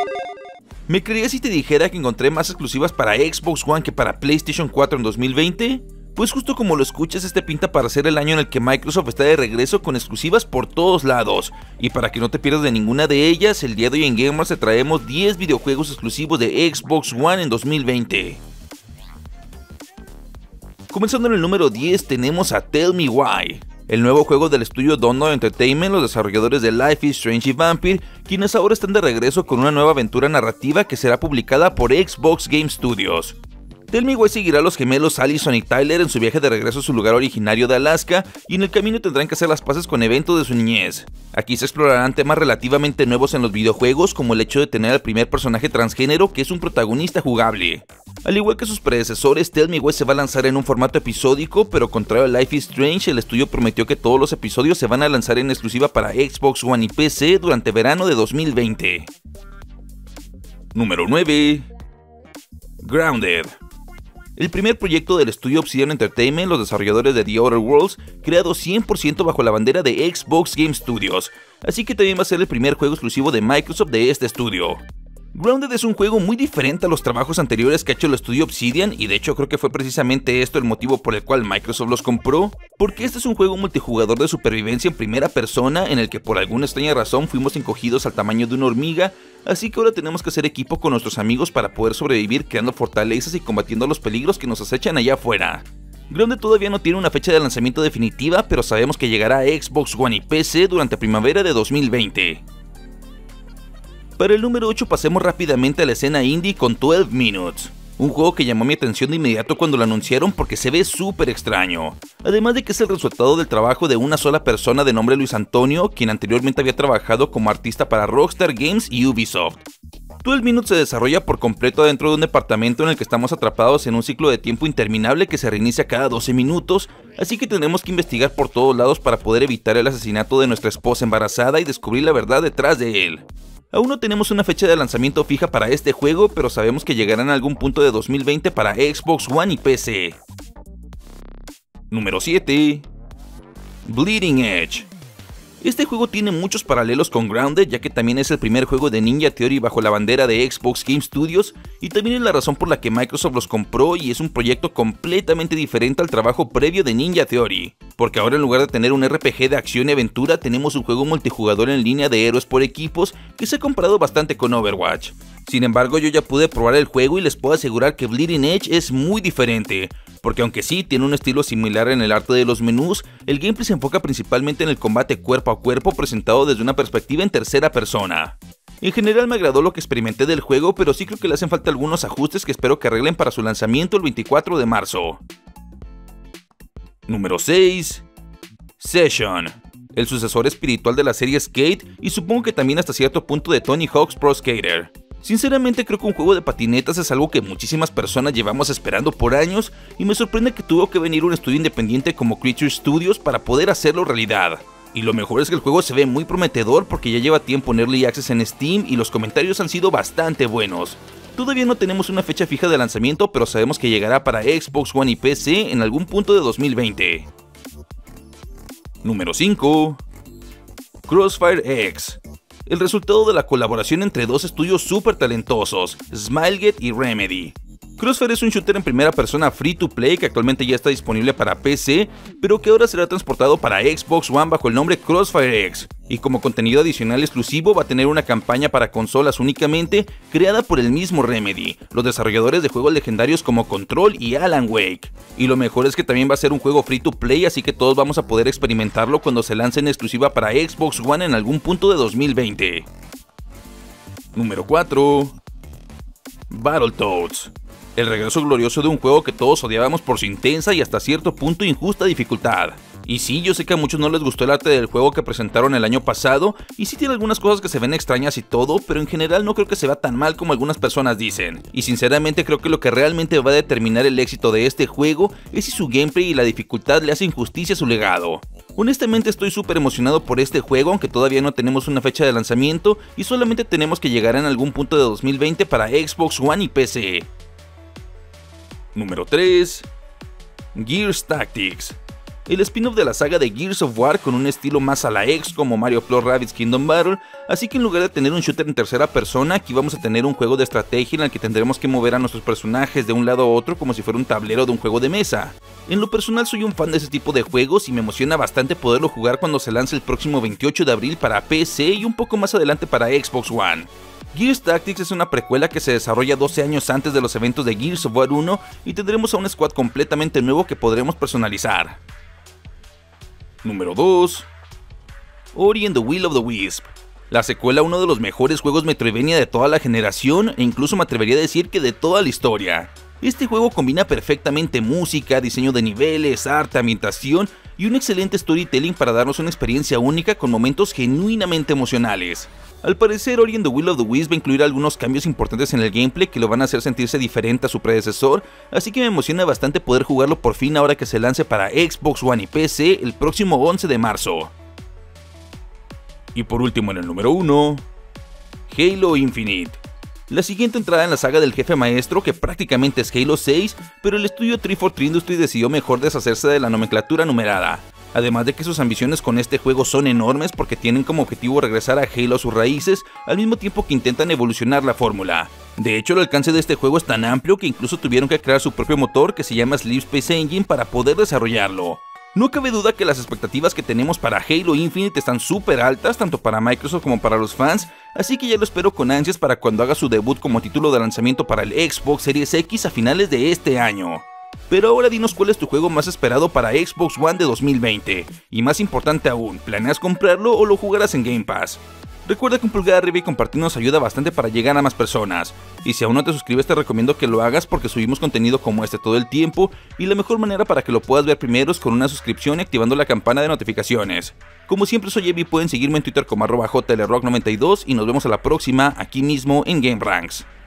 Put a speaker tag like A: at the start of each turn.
A: ¿Me creerías si te dijera que encontré más exclusivas para Xbox One que para PlayStation 4 en 2020? Pues justo como lo escuchas, este pinta para ser el año en el que Microsoft está de regreso con exclusivas por todos lados. Y para que no te pierdas de ninguna de ellas, el día de hoy en Gamers te traemos 10 videojuegos exclusivos de Xbox One en 2020. Comenzando en el número 10 tenemos a Tell Me Why, el nuevo juego del estudio Dontnod Entertainment, los desarrolladores de Life is Strange y Vampire, quienes ahora están de regreso con una nueva aventura narrativa que será publicada por Xbox Game Studios. Tell Me Why seguirá a los gemelos Allison y Tyler en su viaje de regreso a su lugar originario de Alaska, y en el camino tendrán que hacer las paces con eventos de su niñez. Aquí se explorarán temas relativamente nuevos en los videojuegos, como el hecho de tener al primer personaje transgénero que es un protagonista jugable. Al igual que sus predecesores, Tell Me Why se va a lanzar en un formato episódico, pero contrario a Life is Strange, el estudio prometió que todos los episodios se van a lanzar en exclusiva para Xbox One y PC durante verano de 2020. Número 9. Grounded. El primer proyecto del estudio Obsidian Entertainment, los desarrolladores de The Outer Worlds, creado 100% bajo la bandera de Xbox Game Studios, así que también va a ser el primer juego exclusivo de Microsoft de este estudio. Grounded es un juego muy diferente a los trabajos anteriores que ha hecho el estudio Obsidian, y de hecho creo que fue precisamente esto el motivo por el cual Microsoft los compró, porque este es un juego multijugador de supervivencia en primera persona en el que por alguna extraña razón fuimos encogidos al tamaño de una hormiga, así que ahora tenemos que hacer equipo con nuestros amigos para poder sobrevivir creando fortalezas y combatiendo los peligros que nos acechan allá afuera. Grounded todavía no tiene una fecha de lanzamiento definitiva, pero sabemos que llegará a Xbox One y PC durante primavera de 2020. Para el número 8 pasemos rápidamente a la escena indie con 12 Minutes, un juego que llamó mi atención de inmediato cuando lo anunciaron porque se ve súper extraño, además de que es el resultado del trabajo de una sola persona de nombre Luis Antonio, quien anteriormente había trabajado como artista para Rockstar Games y Ubisoft. 12 Minutes se desarrolla por completo dentro de un departamento en el que estamos atrapados en un ciclo de tiempo interminable que se reinicia cada 12 minutos, así que tenemos que investigar por todos lados para poder evitar el asesinato de nuestra esposa embarazada y descubrir la verdad detrás de él. Aún no tenemos una fecha de lanzamiento fija para este juego, pero sabemos que llegará en algún punto de 2020 para Xbox One y PC. Número 7. Bleeding Edge. Este juego tiene muchos paralelos con Grounded, ya que también es el primer juego de Ninja Theory bajo la bandera de Xbox Game Studios, y también es la razón por la que Microsoft los compró, y es un proyecto completamente diferente al trabajo previo de Ninja Theory, porque ahora en lugar de tener un RPG de acción y aventura, tenemos un juego multijugador en línea de héroes por equipos que se ha comparado bastante con Overwatch. Sin embargo, yo ya pude probar el juego y les puedo asegurar que Bleeding Edge es muy diferente, porque aunque sí tiene un estilo similar en el arte de los menús, el gameplay se enfoca principalmente en el combate cuerpo a cuerpo presentado desde una perspectiva en tercera persona. En general me agradó lo que experimenté del juego, pero sí creo que le hacen falta algunos ajustes que espero que arreglen para su lanzamiento el 24 de marzo. Número 6. Session, el sucesor espiritual de la serie Skate y supongo que también hasta cierto punto de Tony Hawk's Pro Skater. Sinceramente creo que un juego de patinetas es algo que muchísimas personas llevamos esperando por años y me sorprende que tuvo que venir un estudio independiente como Creature Studios para poder hacerlo realidad. Y lo mejor es que el juego se ve muy prometedor porque ya lleva tiempo en Early Access en Steam y los comentarios han sido bastante buenos. Todavía no tenemos una fecha fija de lanzamiento, pero sabemos que llegará para Xbox One y PC en algún punto de 2020. Número 5. Crossfire X. El resultado de la colaboración entre dos estudios súper talentosos, Smilegate y Remedy. Crossfire es un shooter en primera persona free to play que actualmente ya está disponible para PC, pero que ahora será transportado para Xbox One bajo el nombre Crossfire X, y como contenido adicional exclusivo va a tener una campaña para consolas únicamente creada por el mismo Remedy, los desarrolladores de juegos legendarios como Control y Alan Wake. Y lo mejor es que también va a ser un juego free to play, así que todos vamos a poder experimentarlo cuando se lance en exclusiva para Xbox One en algún punto de 2020. Número 4. Battletoads. El regreso glorioso de un juego que todos odiábamos por su intensa y hasta cierto punto injusta dificultad. Y sí, yo sé que a muchos no les gustó el arte del juego que presentaron el año pasado, y sí tiene algunas cosas que se ven extrañas y todo, pero en general no creo que se vea tan mal como algunas personas dicen. Y sinceramente creo que lo que realmente va a determinar el éxito de este juego es si su gameplay y la dificultad le hacen justicia a su legado. Honestamente estoy súper emocionado por este juego, aunque todavía no tenemos una fecha de lanzamiento y solamente tenemos que llegar en algún punto de 2020 para Xbox One y PC. Número 3. Gears Tactics. el spin-off de la saga de Gears of War con un estilo más a la ex como Mario Plus Rabbids Kingdom Battle, así que en lugar de tener un shooter en tercera persona, aquí vamos a tener un juego de estrategia en el que tendremos que mover a nuestros personajes de un lado a otro como si fuera un tablero de un juego de mesa. En lo personal soy un fan de ese tipo de juegos y me emociona bastante poderlo jugar cuando se lance el próximo 28 de abril para PC y un poco más adelante para Xbox One. Gears Tactics es una precuela que se desarrolla 12 años antes de los eventos de Gears of War 1 y tendremos a un squad completamente nuevo que podremos personalizar. Número 2. Ori and the Will of the Wisp. La secuela a uno de los mejores juegos Metroidvania de toda la generación e incluso me atrevería a decir que de toda la historia. Este juego combina perfectamente música, diseño de niveles, arte, ambientación y un excelente storytelling para darnos una experiencia única con momentos genuinamente emocionales. Al parecer, Ori and the Will of the Wisp va a incluir algunos cambios importantes en el gameplay que lo van a hacer sentirse diferente a su predecesor, así que me emociona bastante poder jugarlo por fin ahora que se lance para Xbox One y PC el próximo 11 de marzo. Y por último en el número 1, Halo Infinite. La siguiente entrada en la saga del jefe maestro, que prácticamente es Halo 6, pero el estudio 343 Industries decidió mejor deshacerse de la nomenclatura numerada. Además de que sus ambiciones con este juego son enormes porque tienen como objetivo regresar a Halo a sus raíces, al mismo tiempo que intentan evolucionar la fórmula. De hecho, el alcance de este juego es tan amplio que incluso tuvieron que crear su propio motor que se llama Sleep Space Engine para poder desarrollarlo. No cabe duda que las expectativas que tenemos para Halo Infinite están súper altas, tanto para Microsoft como para los fans, así que ya lo espero con ansias para cuando haga su debut como título de lanzamiento para el Xbox Series X a finales de este año. Pero ahora dinos cuál es tu juego más esperado para Xbox One de 2020, y más importante aún, ¿planeas comprarlo o lo jugarás en Game Pass? Recuerda que un pulgar arriba y compartir nos ayuda bastante para llegar a más personas, y si aún no te suscribes te recomiendo que lo hagas porque subimos contenido como este todo el tiempo, y la mejor manera para que lo puedas ver primero es con una suscripción y activando la campana de notificaciones. Como siempre soy Evi, pueden seguirme en Twitter como @JLRock92 y nos vemos a la próxima aquí mismo en Game Ranks.